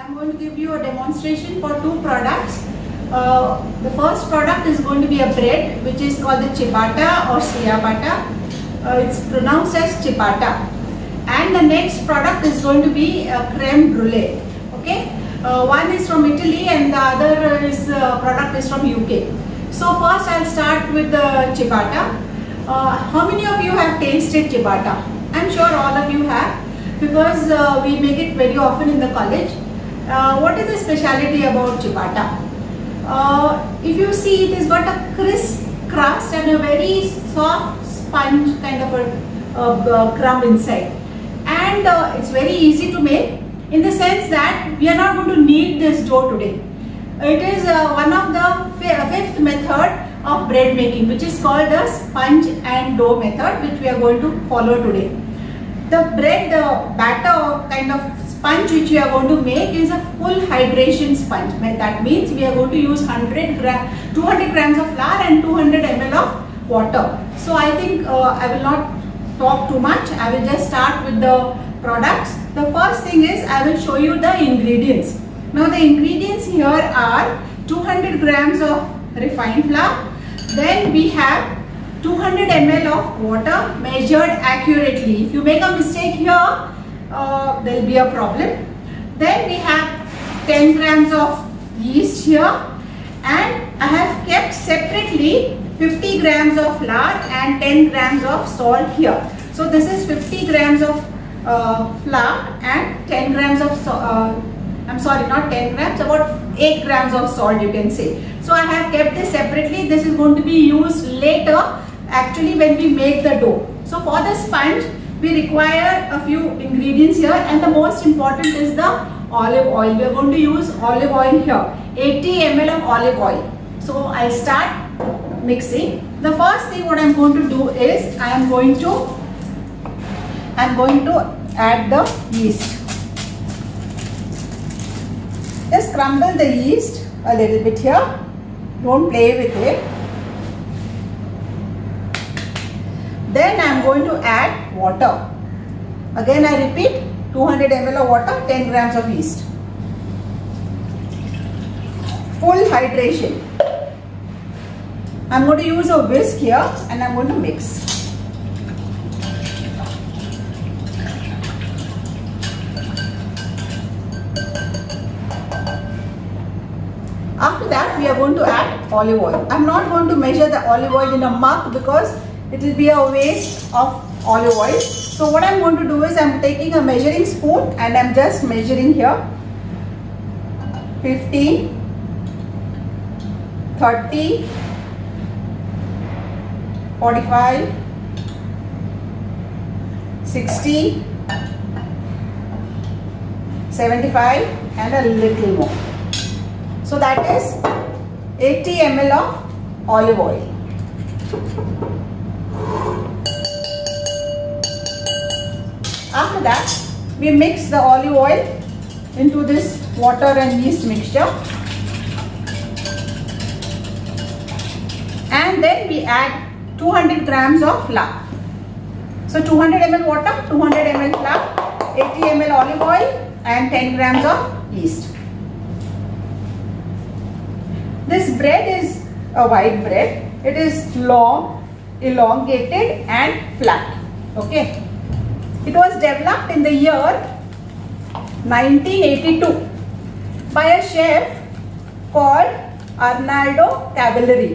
I'm going to give you a demonstration for two products. The first product is going to be a bread which is called the ciabatta or ciabatta. It's pronounced as ciabatta. And the next product is going to be a creme brulee. Okay, one is from Italy and the other product is from UK. So first I'll start with the ciabatta. How many of you have tasted ciabatta? I'm sure all of you have, because we make it very often in the college. What is the speciality about ciabatta? If you see, it has got a crisp crust and a very soft sponge kind of a crumb inside, and it's very easy to make, in the sense that we are not going to knead this dough today. It is one of the fifth method of bread making, which is called the sponge and dough method, which we are going to follow today. The bread, the batter kind of sponge which we are going to make is a full hydration sponge. That means we are going to use 200 grams of flour and 200 ml of water. So I think I will not talk too much. I will just start with the products. The first thing is I will show you the ingredients. Now the ingredients here are 200 grams of refined flour. Then we have 200 ml of water measured accurately. If you make a mistake here, there will be a problem. Then we have 10 grams of yeast here, and I have kept separately 50 grams of flour and 10 grams of salt here. So this is 50 grams of flour and 10 grams of I'm sorry, not 10 grams, about 8 grams of salt, you can say. So I have kept this separately. This is going to be used later, actually, when we make the dough. So for the sponge, we require a few ingredients here, and the most important is the olive oil. We are going to use olive oil here, 80 ml of olive oil. So I'll start mixing. The first thing what I'm going to do is I'm going to add the yeast. Just crumble the yeast a little bit here. Don't play with it. Then I am going to add water. Again I repeat, 200 ml of water, 10 grams of yeast. Full hydration. I am going to use a whisk here and I am going to mix. After that we are going to add olive oil. I am not going to measure the olive oil in a mug because it will be a waste of olive oil. So what I am going to do is I am taking a measuring spoon and I am just measuring here 15, 30, 45, 60, 75 and a little more. So that is 80 ml of olive oil. After that, we mix the olive oil into this water and yeast mixture, and then we add 200 grams of flour. So 200 ml water, 200 ml flour, 80 ml olive oil and 10 grams of yeast. This bread is a white bread. It is long, elongated and flat. Okay. It was developed in the year 1982 by a chef called Arnaldo Cavalieri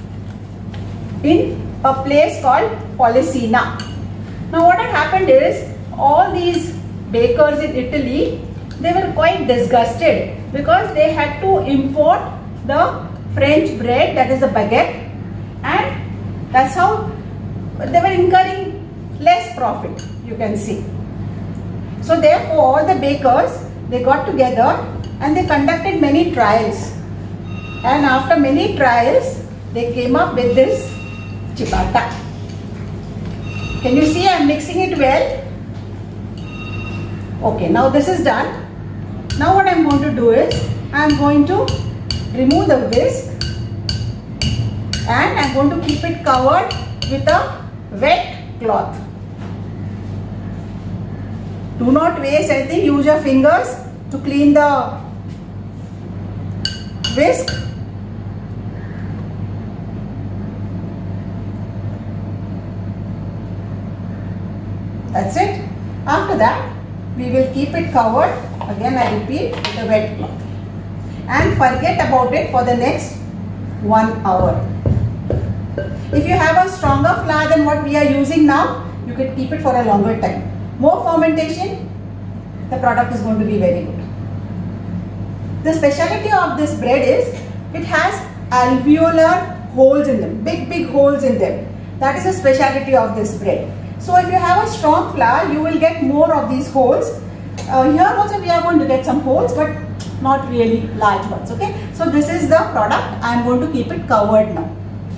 in a place called Pollicina. Now what had happened is, all these bakers in Italy, they were quite disgusted because they had to import the French bread, that is the baguette, and that's how they were incurring less profit, you can see. So therefore the bakers, they got together and they conducted many trials, and after many trials they came up with this ciabatta. Can you see I am mixing it well? Okay, now this is done. Now what I am going to do is I am going to remove the whisk and I am going to keep it covered with a wet cloth. Do not waste anything, use your fingers to clean the whisk. That's it. After that, we will keep it covered, again I repeat, with a wet cloth, and forget about it for the next 1 hour. If you have a stronger flour than what we are using now, you can keep it for a longer time. More fermentation, the product is going to be very good. The specialty of this bread is it has alveolar holes in them, big holes in them. That is the specialty of this bread. So if you have a strong flour, you will get more of these holes. Here also we are going to get some holes, but not really large ones. Okay. So this is the product. I am going to keep it covered now.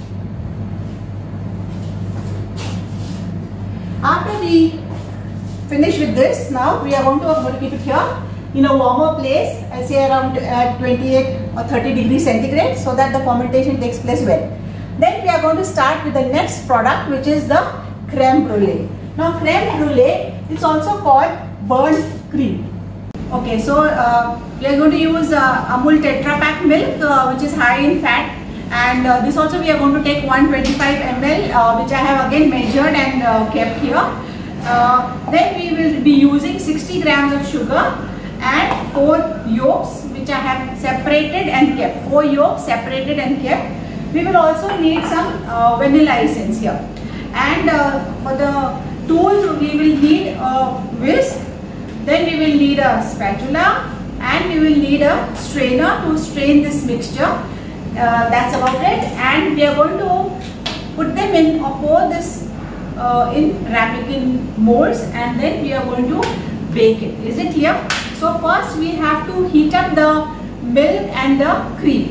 After we finish with this, now we are going to keep it here in a warmer place, I say around 28 or 30 degrees centigrade, so that the fermentation takes place well. Then we are going to start with the next product, which is the creme brulee. Now creme brulee is also called burnt cream. Okay, so we are going to use Amul Tetra Pak milk, which is high in fat, and this also we are going to take 125 ml, which I have again measured and kept here. Then we will be using 60 grams of sugar and 4 yolks, which I have separated and kept. 4 yolks separated and kept. We will also need some vanilla essence here. And for the tools, we will need a whisk, then we will need a spatula, and we will need a strainer to strain this mixture. That's about it. And we are going to put them in or pour this in ramekin molds, and then we are going to bake it. Is it here? So first we have to heat up the milk and the cream.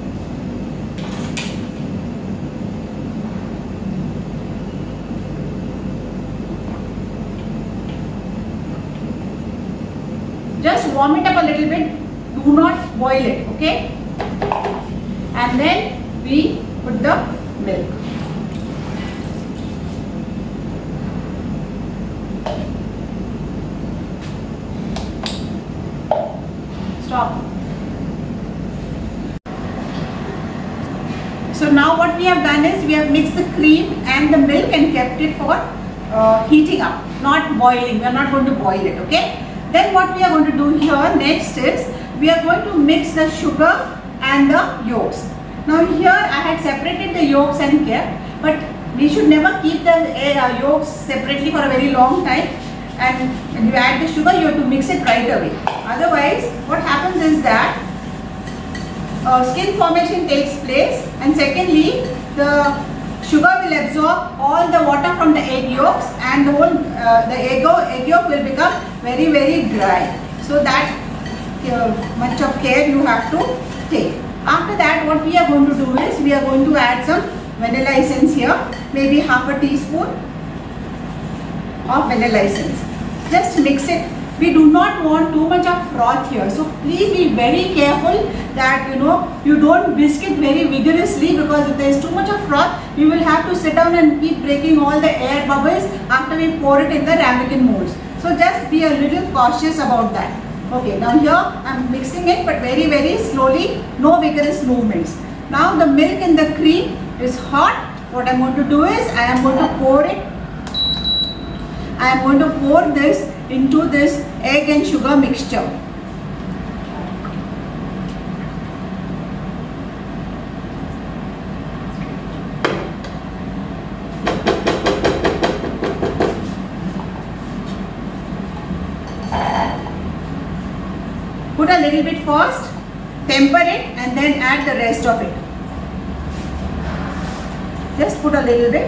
Just warm it up a little bit, do not boil it, okay? And then we put the milk. Stop. So now what we have done is we have mixed the cream and the milk and kept it for heating up, not boiling. We are not going to boil it, okay? Then what we are going to do here next is we are going to mix the sugar and the yolks. Now here I had separated the yolks and kept, but we should never keep the yolks separately for a very long time. And when you add the sugar, you have to mix it right away. Otherwise, what happens is that skin formation takes place, and secondly, the sugar will absorb all the water from the egg yolks, and the egg yolk will become very, very dry. So that much of care you have to take. After that, what we are going to do is we are going to add some vanilla essence here, maybe half a teaspoon of vanilla essence. Just mix it. We do not want too much of froth here, so please be very careful that you don't whisk it very vigorously, because if there is too much of froth, we will have to sit down and keep breaking all the air bubbles after we pour it in the ramekin molds. So just be a little cautious about that. Okay, now here I am mixing it, but very, very slowly, no vigorous movements. Now the milk and the cream is hot. What I am going to do is I am going to pour it. I am going to pour this into this egg and sugar mixture. Put a little bit first, temper it, and then add the rest of it. Just put a little bit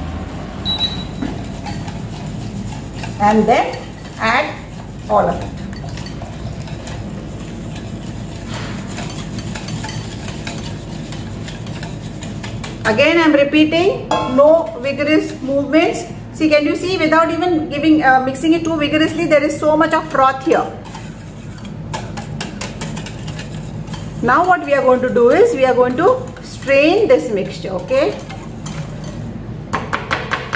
and then add all of it. Again I am repeating, no vigorous movements. See, can you see, without even mixing it too vigorously, there is so much of froth here. Now what we are going to do is we are going to strain this mixture, okay?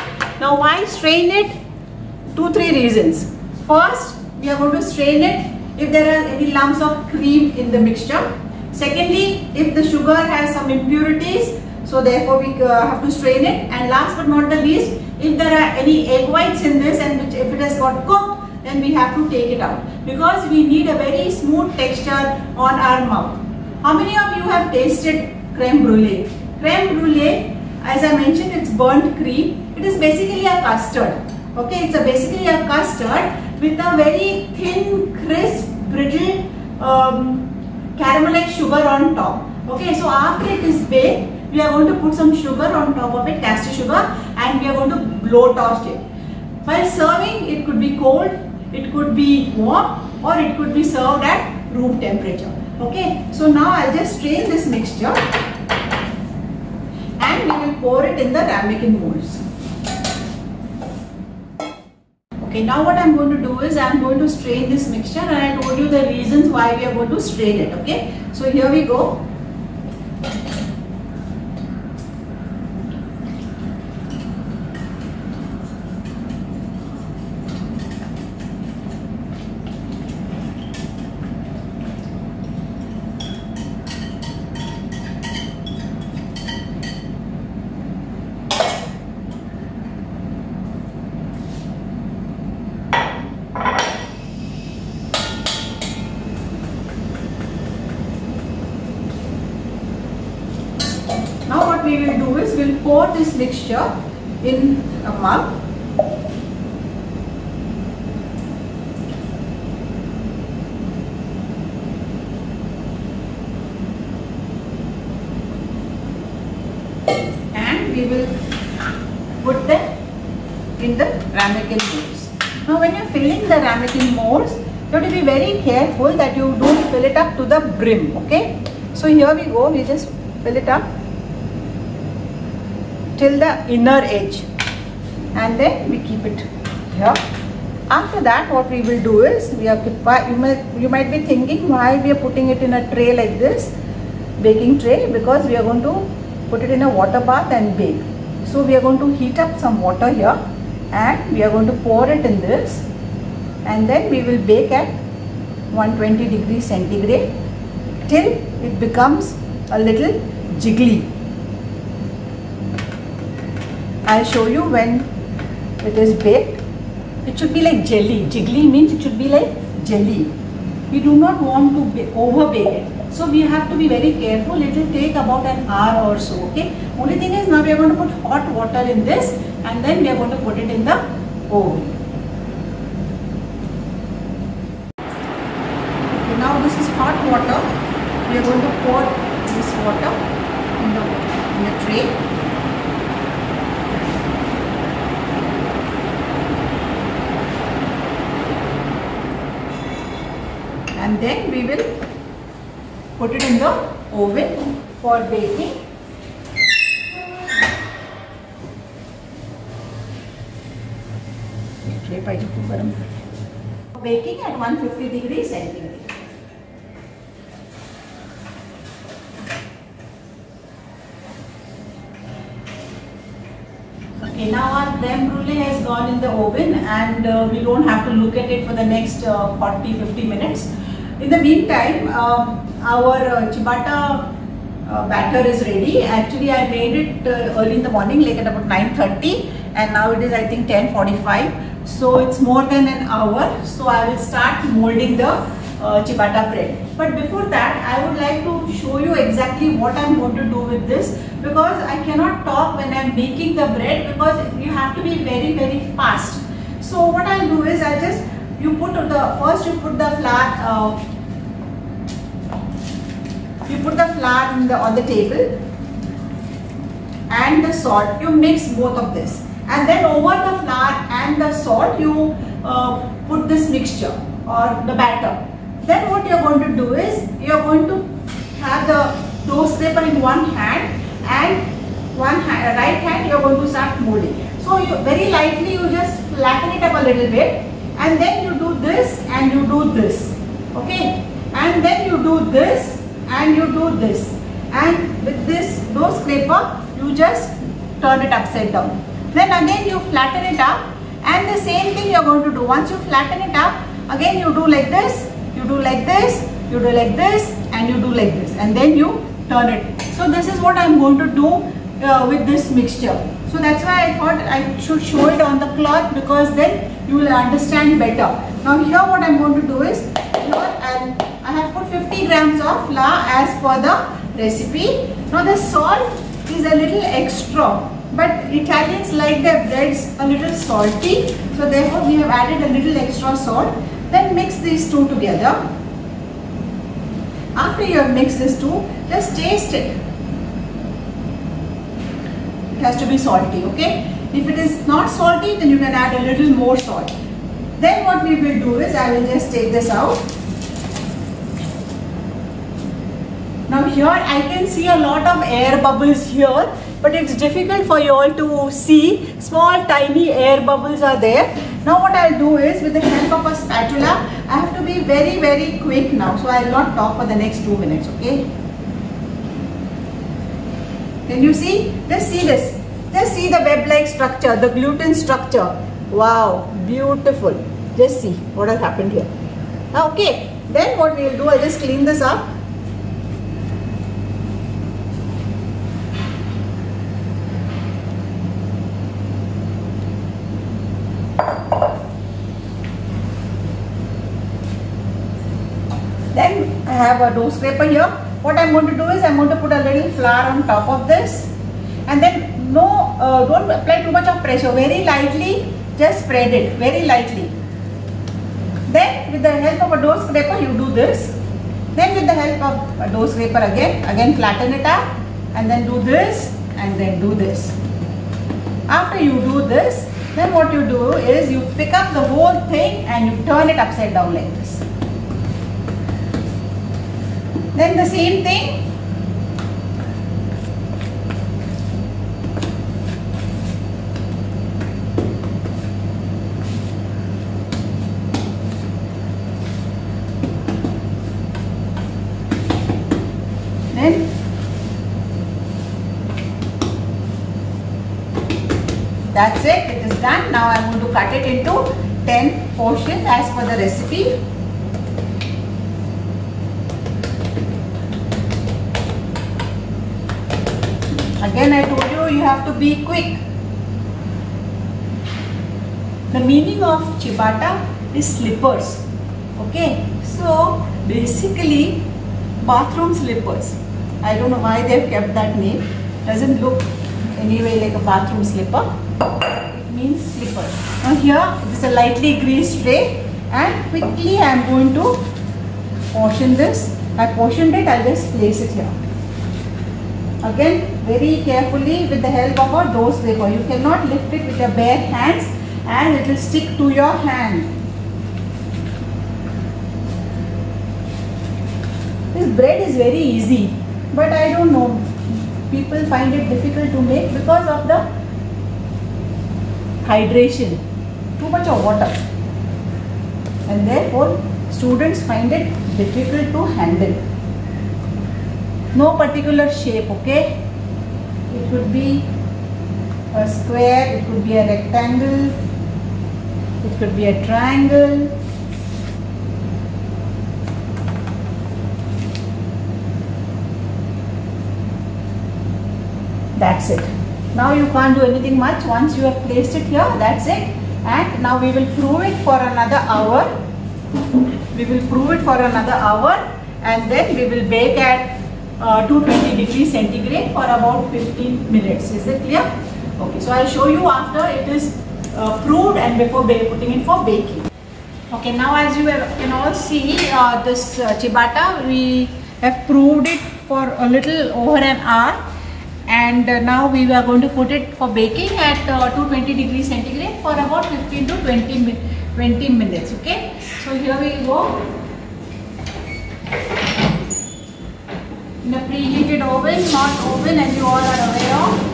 Now why strain it? 2-3 reasons. First, we are going to strain it if there are any lumps of cream in the mixture. Secondly, if the sugar has some impurities, so therefore we have to strain it. And last but not the least, if there are any egg whites in this and if it has got cooked, then we have to take it out, because we need a very smooth texture on our mouth. How many of you have tasted creme brulee? Creme brulee, as I mentioned, it's burnt cream. It is basically a custard. Okay, it's basically a custard with a very thin, crisp, brittle caramelized sugar on top. Okay, so after it is baked, we are going to put some sugar on top of it, castor sugar, and we are going to blow toast it. While serving, it could be cold, it could be warm, or it could be served at room temperature. Okay, so now I'll just strain this mixture and we will pour it in the ramekin molds. Okay, now what I'm going to do is I'm going to strain this mixture, and I told you the reasons why we are going to strain it. Okay, so here we go. Now what we will do is we'll pour this mixture in a mug. And we will put them in the ramekin molds. Now when you're filling the ramekin molds, you have to be very careful that you don't fill it up to the brim. Okay, so here we go, we just fill it up till the inner edge, and then we keep it here. After that, what we will do is, you might be thinking why we are putting it in a tray like this, baking tray, because we are going to put it in a water bath and bake. So we are going to heat up some water here, and we are going to pour it in this, and then we will bake at 120 degrees centigrade till it becomes a little jiggly. I'll show you when it is baked. It should be like jelly. Jiggly means it should be like jelly. We do not want to over bake it. So we have to be very careful. It will take about an hour or so. Okay. Only thing is, now we are going to put hot water in this, and then we are going to put it in the oven. Okay, now this is hot water. We are going to pour this water in the tray. And then we will put it in the oven for baking. Baking at 150 degrees centigrade. Okay, now our creme brulee has gone in the oven, and we don't have to look at it for the next 40-50 minutes. In the meantime, our ciabatta batter is ready. Actually, I made it early in the morning, like at about 9:30, and now it is, I think, 10:45. So it's more than an hour. So I will start molding the ciabatta bread. But before that, I would like to show you exactly what I'm going to do with this, because I cannot talk when I'm making the bread, because you have to be very, very fast. So what I'll do is, first you put the flour. You put the flour on the table and the salt. You mix both of this, and then over the flour and the salt you put this mixture or the batter. Then what you are going to do is, you are going to have the dough scraper in one hand, and right hand you are going to start molding. So you very lightly you just flatten it up a little bit, and then you do this and you do this. Okay, and then you do this and you do this, and with this dough scraper you just turn it upside down. Then again you flatten it up, and the same thing you are going to do. Once you flatten it up, again you do like this, you You do like this, you do like this, and you do like this, and then you turn it. So this is what I am going to do with this mixture. So that's why I thought I should show it on the cloth, because then you will understand better. Now here what I am going to do is, here I have put 50 grams of flour as per the recipe. Now the salt is a little extra, but Italians like their breads a little salty, so therefore we have added a little extra salt. Then mix these two together. After you have mixed these two, just taste it. It has to be salty, okay? If it is not salty, then you can add a little more salt. Then what we will do is, I will just take this out. Now here I can see a lot of air bubbles here, but it's difficult for you all to see. Small tiny air bubbles are there. Now what I'll do is, with the help of a spatula, I have to be very quick now. So I'll not talk for the next 2 minutes, okay? Can you see? Just see this. Just see the web-like structure, the gluten structure. Wow, beautiful. Just see what has happened here. Okay, then what we'll do, I'll just clean this up. Then I have a dough scraper here. What I'm going to do is, I'm going to put a little flour on top of this, and then don't apply too much of pressure. Very lightly, just spread it very lightly. Then with the help of a dough scraper, you do this. Then with the help of a dough scraper again flatten it up, and then do this, and then do this. After you do this, then what you do is, you pick up the whole thing and you turn it upside down like this. Then the same thing. Then that's it. It is done. Now I am going to cut it into 10 portions as per the recipe. Again, I told you, you have to be quick. The meaning of ciabatta is slippers. Okay, so basically bathroom slippers. I don't know why they've kept that name. Doesn't look anyway like a bathroom slipper. It means slippers. Now here it is a lightly greased tray, and quickly I am going to portion this. I portioned it. I'll just place it here. Again, very carefully with the help of a dough scraper. You cannot lift it with your bare hands, and it will stick to your hand. This bread is very easy, but I don't know, people find it difficult to make because of the hydration, too much of water, and therefore students find it difficult to handle. No particular shape, okay? It could be a square, it could be a rectangle, it could be a triangle. That's it. Now you can't do anything much. Once you have placed it here, that's it. And now we will prove it for another hour. We will prove it for another hour, and then we will bake at 220 degrees centigrade for about 15 minutes. Is it clear? Okay, so I'll show you after it is proved and before putting it for baking. Okay, now as you can all see, this ciabatta, we have proved it for a little over an hour, and now we are going to put it for baking at 220 degrees centigrade for about 15 to 20 minutes. Okay, so here we go. In a preheated oven, not oven as you all are aware of.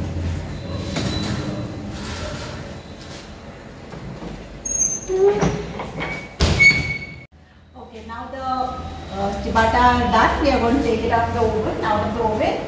Okay, now the ciabatta are done. We are going to take it out of the oven.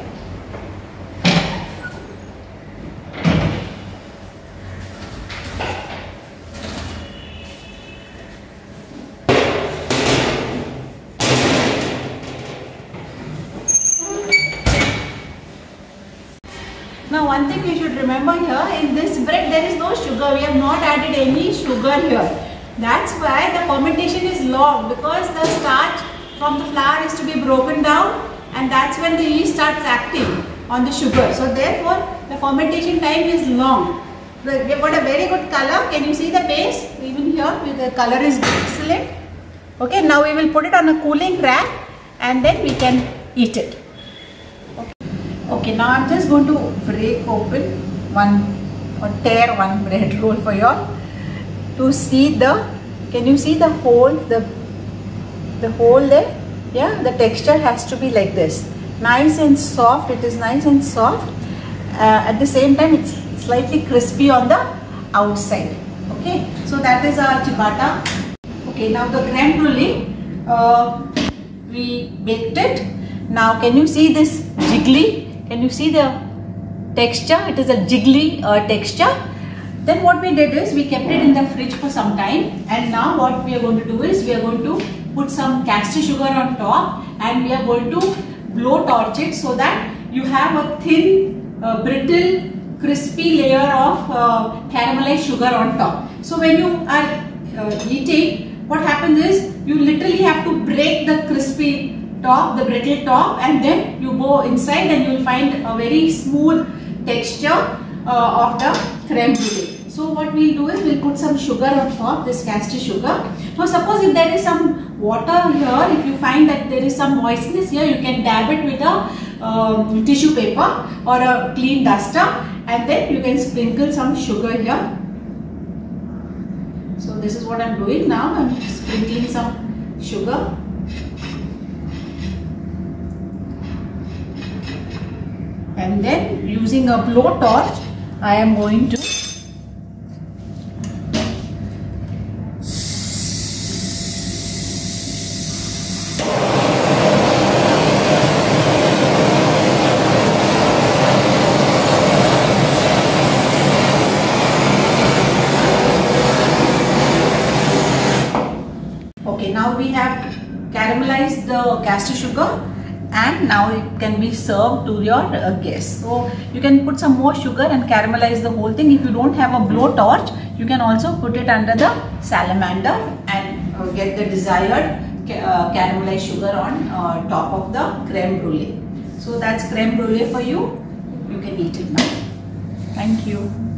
Now one thing you should remember here, in this bread there is no sugar. We have not added any sugar here. That's why the fermentation is long, because the starch from the flour is to be broken down, and that's when the yeast starts acting on the sugar. So therefore the fermentation time is long. We've got a very good color. Can you see the base? Even here the color is excellent. Okay, now we will put it on a cooling rack and then we can eat it. Okay, now I'm just going to break open tear one bread roll for you all to see can you see the hole, the hole there? Yeah, the texture has to be like this. Nice and soft, it is nice and soft. At the same time, it's slightly crispy on the outside. Okay, so that is our ciabatta. Okay, now the creme brulee, we baked it. Now can you see this jiggly? Can you see the texture? It is a jiggly texture. Then what we did is we kept it in the fridge for some time, and now what we are going to do is we are going to put some caster sugar on top, and we are going to blow torch it so that you have a thin, brittle, crispy layer of caramelized sugar on top. So when you are eating, what happens is you literally have to break the crispy top, the brittle top, and then you go inside and you will find a very smooth texture of the creme brulee. So what we'll do is we'll put some sugar on top, this caster sugar. Now suppose if there is some water here, if you find that there is some moistness here, you can dab it with a tissue paper or a clean duster, and then you can sprinkle some sugar here. So this is what I'm doing now. I'm sprinkling some sugar. And then using a blowtorch, I am going to now we have caramelized the caster sugar, and now it can be served to your guests. So you can put some more sugar and caramelize the whole thing. If you don't have a blowtorch, you can also put it under the salamander and get the desired caramelized sugar on top of the creme brulee. So that's creme brulee for you. You can eat it now. Thank you.